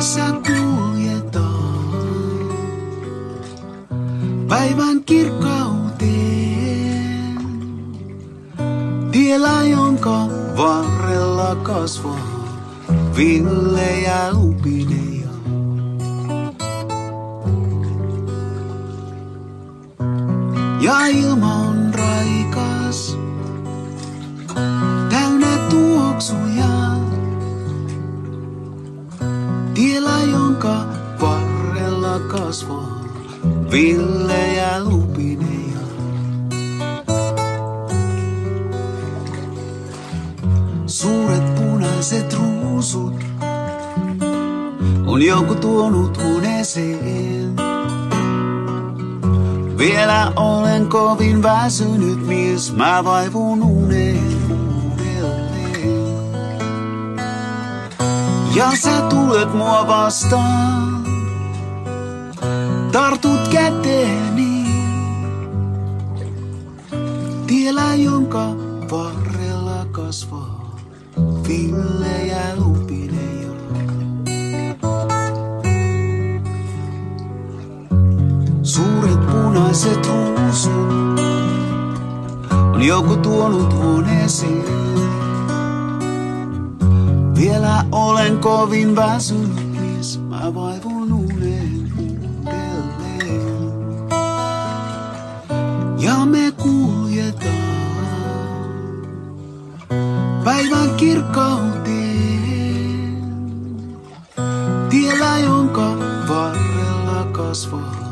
Yössä kuljetaan päivän kirkkauteen, tiellä jonka varrella kasvaa ville ja lupineja. Ja ilma on raikas, täynnä tuoksuja. Tiellä jonka varrella kasvaa ville ja lupineja. Suuret punaiset ruusut on joku tuonut huoneeseen. Vielä olen kovin väsynyt mies, mä vaivun uneen uudelleen. Ja sä tulet mua vastaan, tartut käteeni, tiellä jonka varrella kasvaa ville ja lupineja. Suuret punaiset ruusut on joku tuonut huoneeseen. Vielä olen kovin väsynyt mies, mä vaivun uneen uudelleen. Ja me kuljetaan päivän kirkkauteen, tiellä jonka varrella kasvaa